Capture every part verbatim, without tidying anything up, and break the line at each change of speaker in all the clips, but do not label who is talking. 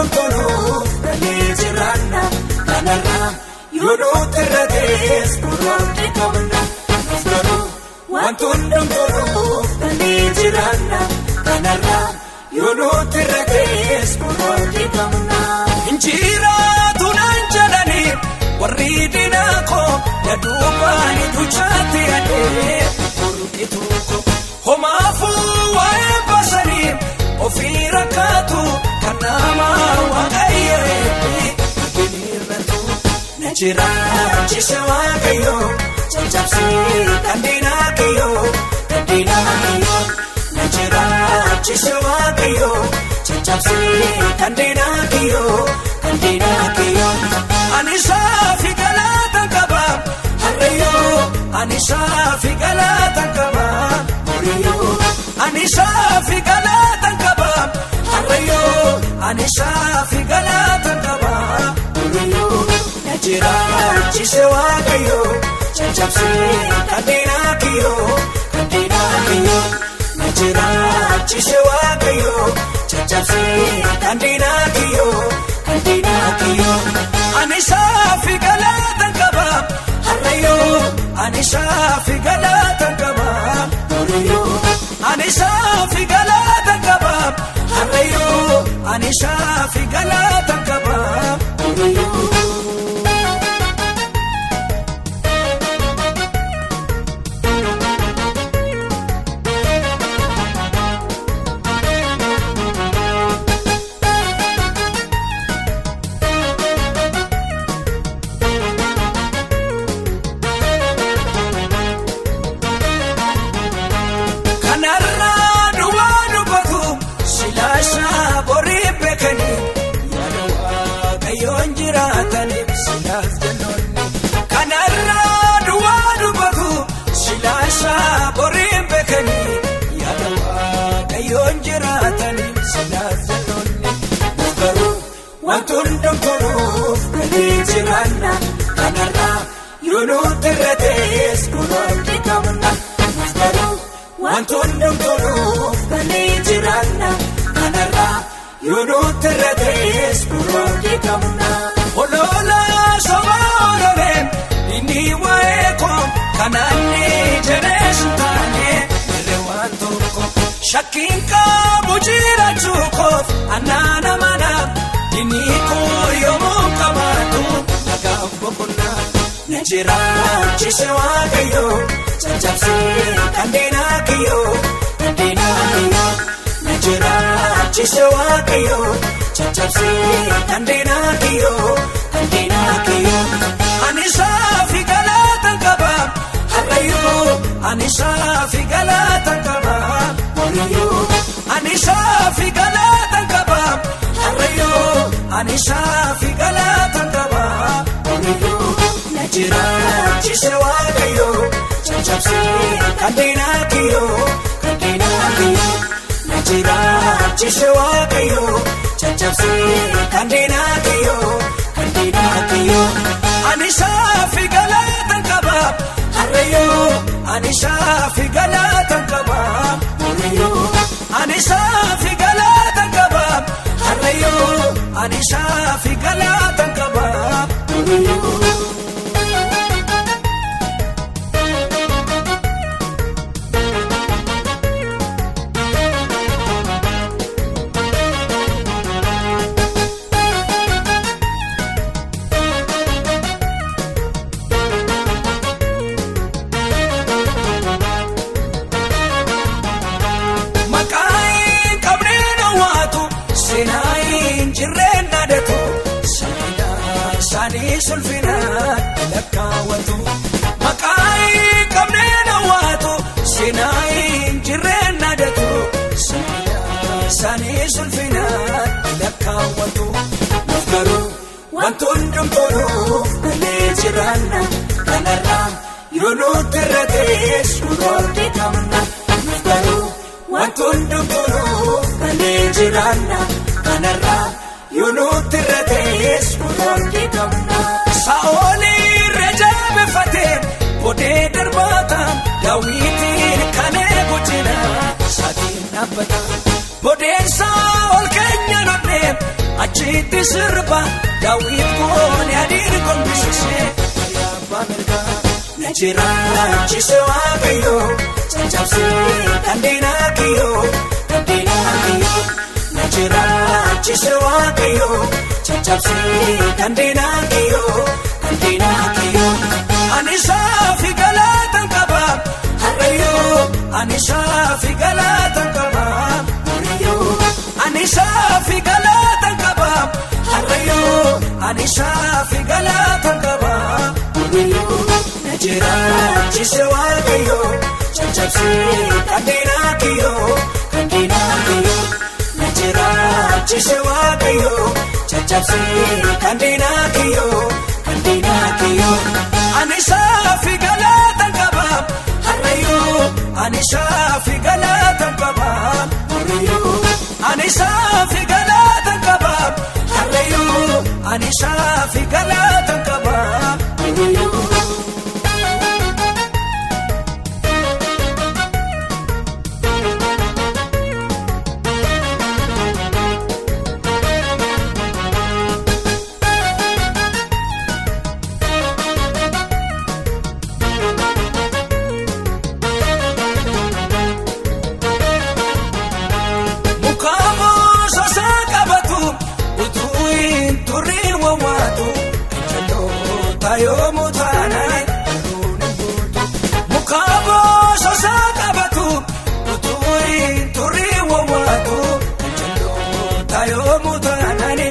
hundumtuu galee jiraanna kanarraa yoo nuti irratees gurraatti qabna nuuf garuu wanti hundumtuu galee jiraanna kanarraa yoo nuti irratees gurraatti qabna. Injiraatu naan jedhanii warri diinaa koo yaduubaani duchaatti adee burqituu koo homaafuu waa'ee basanii ofii rakkaatu kan nama waaqayyoo binirratu na jiraachise waaqayyoo caccabsee kan diinaa kiyyoo kan diinaa kiyyoo na jiraachise waaqayyoo caccabsee kan diinaa kiyyoo kan diinaa kiyyoo ani saafi galaataan qaba harreeyoo ani saafi galaataan qaba muriyoo ani saafi galaataan qaba harreeyoo ani saafi galaataan qaba muriyoo na jiraachise waaqayyoo caccabsee kan diinaa kiyyoo kan diinaa kiyyoo na jiraachise waaqayyoo caccabsee kan diinaa kiyyoo kan diinaa kiyyoo ani saafi galaataan qaba harreeyoo ani saafi galaataan qaba muriyoo ani saafi galaataan qaba harreeyoo ani saafi galaataan qaba muriyoo. Wanti hundumtuu galee jiraanna kanarraa yoo nuti irratees gurraatti qabna nuuf garuu wanti hundumtuu galee jiraanna kanarraa yoo nuti irratees gurraatti qabna. Ololaa sobaa ololeen inni waa'ee koo kanaanni jedhee suntaane irree waan tokko shakkiin qabu jiraachuu koof annaana manaa. Inni koo yommuu qabaatu nagaaf boqonnaa na jiraachise waaqayyoo caccabsee kan diinaa kiyyoo kan diinaa kiyyoo na jiraachise waaqayyoo caccabsee kan diinaa kiyyoo kan diinaa kiyyoo ani saafi galaataan qaba harreeyoo ani saafi galaataan qaba muriyoo ani saafi galaataan qaba harreeyoo ani saafi galaataan qaba muriyoo na jiraachise waaqayyoo caccabsee kan diinaa kiyyoo kan diinaa kiyyoo na jiraachise waaqayyoo caccabsee kan diinaa kiyyoo kan diinaa kiyyoo ani saafi galaataan qaba harreeyoo ani saafi galaataan qaba muriyoo ani saafi galaataan qaba harreeyoo ani saafi galaataan qaba muriyoo. Sulfina lakkaawwatu maqaa qabnee nawaatu sinaayin jirreen nadatu saanii sulfina lakkaawwatu nuuf garuu wanti hundumtuu galee jiraanna kanarraa yoo nuti irratees gurraatti qabna nuuf garuu wanti hundumtuu galee jiraanna kanarraa yoo nuti irratees gurraatti qabna. Saoli rejabe fatee bodee darbaataan daawwitiin kan eegu jira saatiin dhaabbata bodeensaa ol keenya nodhee achiti sirba Daawit kun yaadin kun bisise Ayaba mirga Najira chise waaqayyo Chachapsi kandina kiyo Kandina kiyo Najira chise waaqayyo Chachapsi kandina kiyo Kandina kiyo Anisa fi galatan kaba Harayo Anisa fi galatan kaba Harayo Anisa fi galatan kaba Harayo Anisa fi galatan kaba Harayo Najira chise waaqayyo Chachapsi kandina kiyo Kandina kiyo Najira chise waaqayyo Chachapsi kandina kiyo Kandina kiyo Anisa fi galatan kaba Harayo Anisa fi galatan kaba Harayo Anisa fi galatan kaba Harayo Anisa fi galatan kaba Harayo Tayo mutanay, mukabo sosa kabatu, utuin turiwa watu. Tayo mutanay,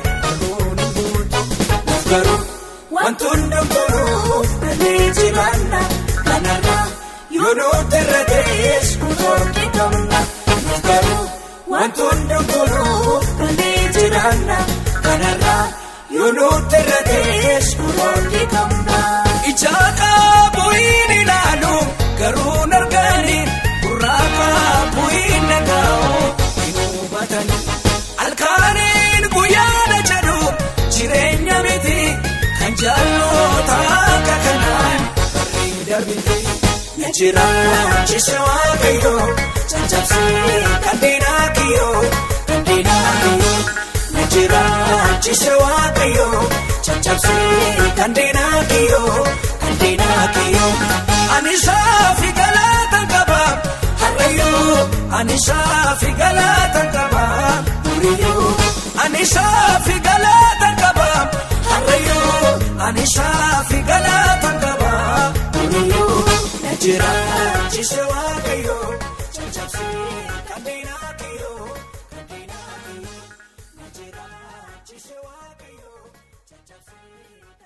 garu wantundam garu, nijibana kanara, yono terrates kutorki kamna. Garu wantundam garu, nijibana kanara. Yono terrates kutorki kamna Ijaka buini lalu Garun argani Kuraka buini gao Inubatan Alkanin guyana jadu Jirenya miti Kanjalo taka kanan Barida binti Najira chisewa kayo Chachapsi kandina kiyo Kandina kiyo Najira chisewa kayo Chachapsi kandina kiyo Kandina kiyo Anisa fi galatan kaba Harayo Anisa fi galatan kaba Harayo Anisa fi galatan kaba Harayo Anisa fi galatan kaba Harayo Najira chisewa kayo Chachapsi kandina kiyo Kandina kiyo Najira chisewa kayo Chachapsi